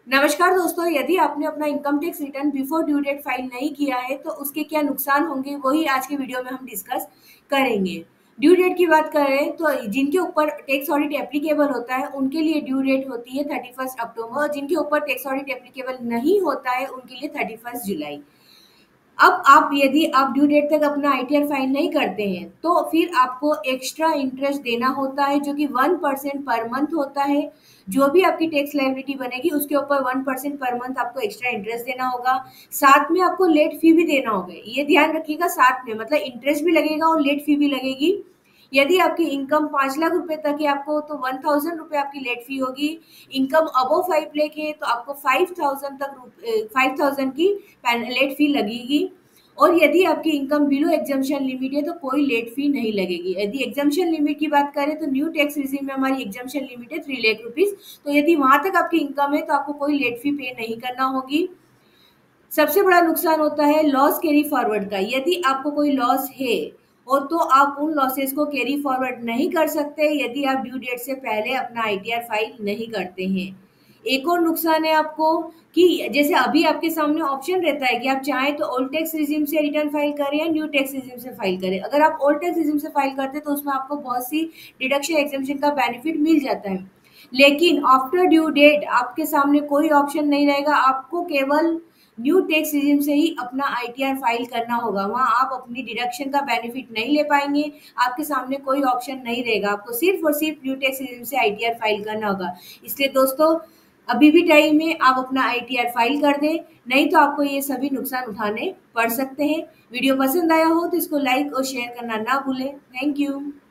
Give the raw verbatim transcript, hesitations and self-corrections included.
नमस्कार दोस्तों, यदि आपने अपना income tax return before due date file नहीं किया है तो उसके क्या नुकसान होंगे वही आज के वीडियो में हम डिस्कस करेंगे। ड्यू डेट की बात करें तो जिनके ऊपर टैक्स ऑडिट एप्लीकेबल होता है उनके लिए ड्यू डेट होती है थर्टी फर्स्ट अक्टूबर और जिनके ऊपर टैक्स ऑडिट एप्लीकेबल नहीं होता है उनके लिए थर्टी फर्स्ट जुलाई। अब आप यदि आप ड्यू डेट तक अपना आईटीआर फाइल नहीं करते हैं तो फिर आपको एक्स्ट्रा इंटरेस्ट देना होता है जो कि वन परसेंट पर मंथ होता है। जो भी आपकी टैक्स लायबिलिटी बनेगी उसके ऊपर वन परसेंट पर मंथ आपको एक्स्ट्रा इंटरेस्ट देना होगा। साथ में आपको लेट फी भी देना होगा, ये ध्यान रखिएगा। साथ में मतलब इंटरेस्ट भी लगेगा और लेट फी भी लगेगी। यदि आपकी इनकम पाँच लाख रुपए तक है आपको तो वन थाउजेंड रुपये आपकी लेट फी होगी। इनकम अबव फाइव लाख है तो आपको फाइव थाउजेंड तक फाइव थाउजेंड की लेट फी लगेगी। और यदि आपकी इनकम बिलो एग्जाम्शन लिमिट है तो कोई लेट फी नहीं लगेगी। यदि एग्जाम्शन लिमिट की बात करें तो न्यू टैक्स रिजीम में हमारी एग्जाम्शन लिमिट है थ्री लाख रुपीज। तो यदि वहां तक आपकी इनकम है तो आपको कोई लेट फी पे नहीं करना होगी। सबसे बड़ा नुकसान होता है लॉस कैरी फॉरवर्ड का। यदि आपको कोई लॉस है और तो आप उन लॉसेस को कैरी फॉरवर्ड नहीं कर सकते यदि आप ड्यू डेट से पहले अपना आईटीआर फाइल नहीं करते हैं। एक और नुकसान है आपको कि जैसे अभी आपके सामने ऑप्शन रहता है कि आप चाहें तो ओल्ड टैक्स रिजीम से रिटर्न फाइल करें या न्यू टैक्स रिजीम से फाइल करें। अगर आप ओल्ड टैक्स रिजीम से फाइल करते हैं तो उसमें आपको बहुत सी डिडक्शन एग्जेम्पशन का बेनिफिट मिल जाता है। लेकिन आफ्टर ड्यू डेट आपके सामने कोई ऑप्शन नहीं रहेगा, आपको केवल न्यू टैक्स रिजीम से ही अपना आईटीआर फाइल करना होगा। वहां आप अपनी डिडक्शन का बेनिफिट नहीं ले पाएंगे, आपके सामने कोई ऑप्शन नहीं रहेगा, आपको सिर्फ और सिर्फ न्यू टैक्स रिजीम से आईटीआर फाइल करना होगा। इसलिए दोस्तों अभी भी टाइम है, आप अपना आईटीआर फाइल कर दें, नहीं तो आपको ये सभी नुकसान उठाने पड़ सकते हैं। वीडियो पसंद आया हो तो इसको लाइक और शेयर करना ना भूलें। Thank you.